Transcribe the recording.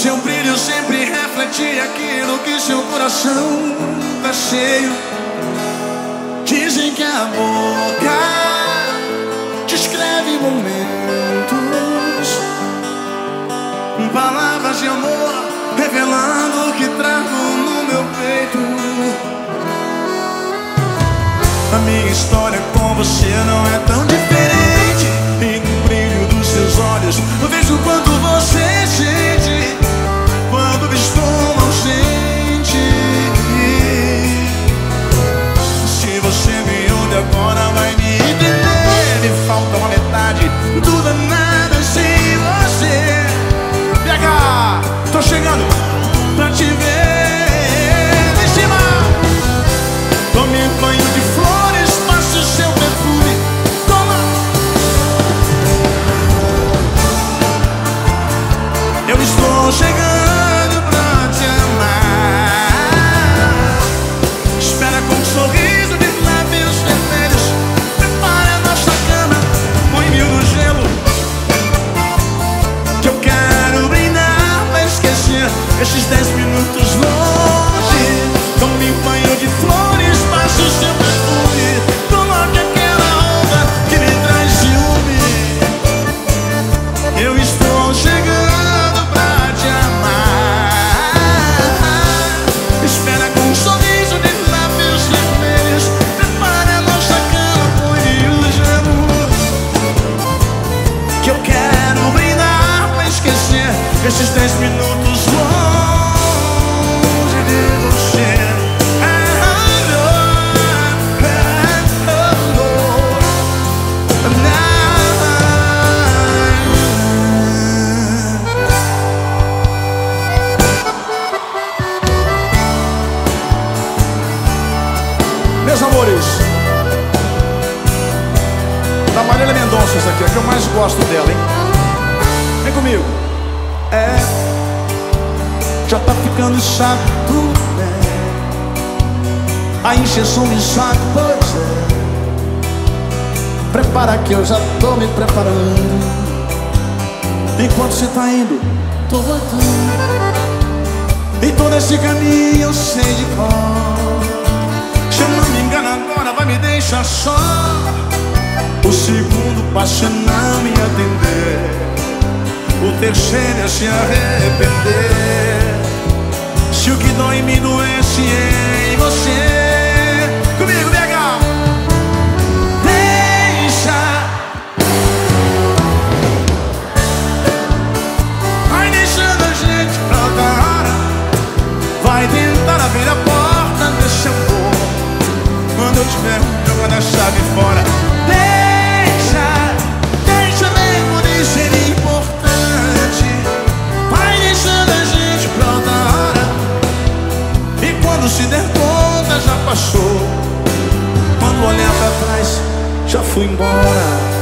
seu brilho sempre reflete aquilo que seu coração tá cheio. Dizem que a boca descreve momentos, palavras de amor revelando o que trago no meu peito. A minha história com você não é tão diferente, e no brilho dos seus olhos eu vejo quanto você sente quando estou ausente. Se você me ouve agora vai me entender. Me falta uma metade, tudo é nada sem você. PH, tô chegando pra te ver em cima. Tome banho de flores, passe o seu perfume. Toma. Eu estou chegando pra te amar. Espera com um sorriso de lábios vermelhos. Prepare a nossa cama, põe-me no gelo, que eu quero brindar pra esquecer esses 10 minutos longe. Tome banho de flores, passe o seu perfume. Coloque aquela roupa que me traz ciúme. Eu estou chegando pra te amar. Espera com um sorriso de lábios vermelhos. Prepare a nossa cama, põe o gelo, que eu quero brindar pra esquecer esses 10 minutos longe de você. Meus amores, da Marília Mendonça, essa aqui é a que eu mais gosto dela, hein? Vem comigo. Já tá ficando chato, né? A injeção de saco, pois é. Prepara que eu já tô me preparando. Enquanto você tá indo, tô voltando. E todo esse caminho eu sei de cor. Se eu não me engano agora vai me deixar só. O segundo passo é não me atender, o terceiro é se arrepender. Se o que dói me doesse em você. Comigo, legal. Deixa. Vai deixando a gente pra outra hora. Vai tentar abrir a porta desse amor quando eu tiver jogando a chave fora. Deixa mesmo de ser importante. Vai deixando a gente pra outra hora. E quando se der conta já passou. Quando olhar pra trás já fui embora.